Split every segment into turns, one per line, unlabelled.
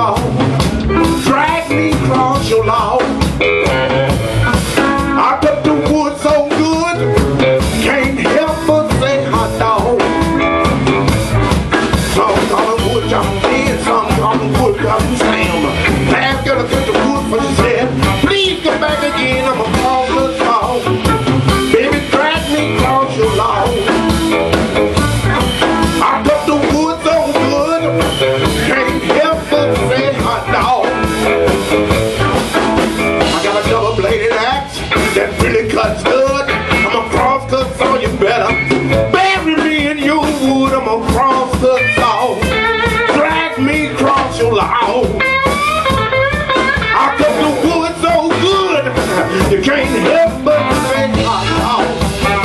dog. Drag me across your lawn. I cut the wood so good, can't help but say hot dog. Some call it wood chop dead, some call it wood chop slam. Last girl to cut the wood for she said, please come back again, I'm a call the dog. Baby, drag me across your lawn. I cut the wood so good, can't help but say hot dog. I got a double-bladed axe that really cuts good. I'm a cross-cut saw, you better bury me in your wood. I'm a cross-cut saw. Drag me across your lawn. I cut the wood so good, you can't help but say hot dog.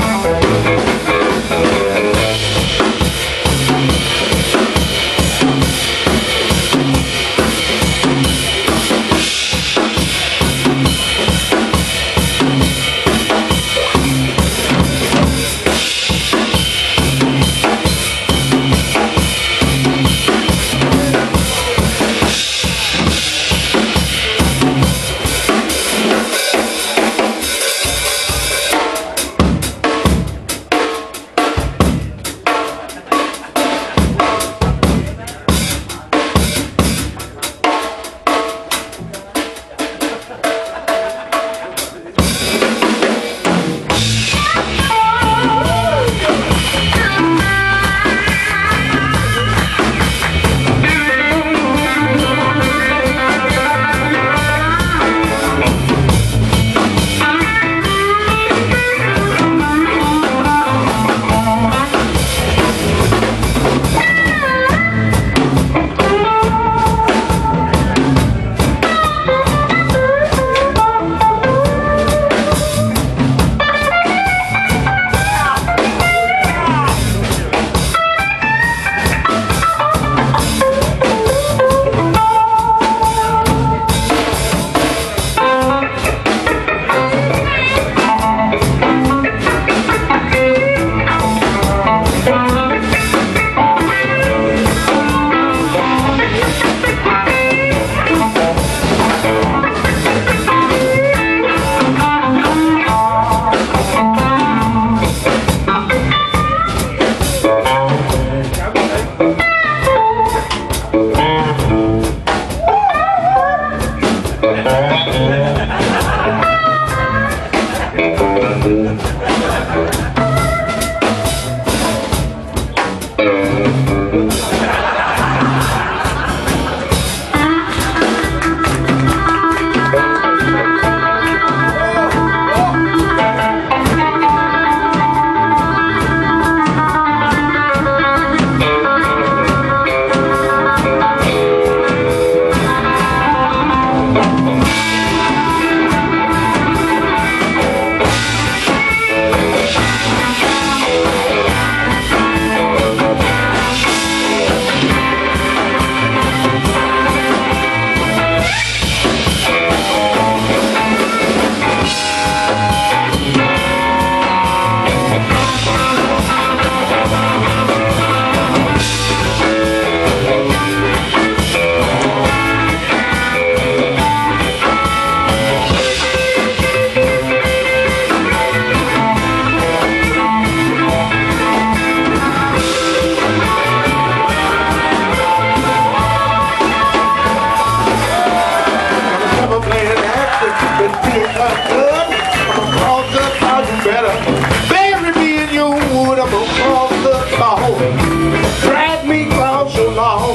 Drag me across your lawn.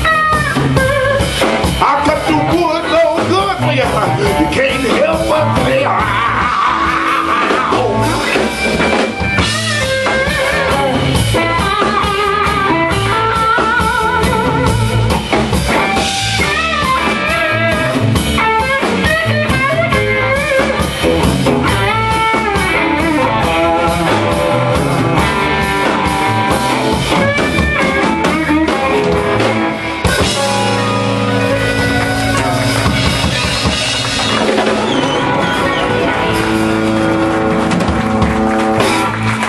I cut the wood so good for you, you can't help but say,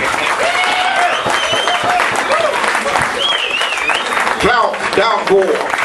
down 4.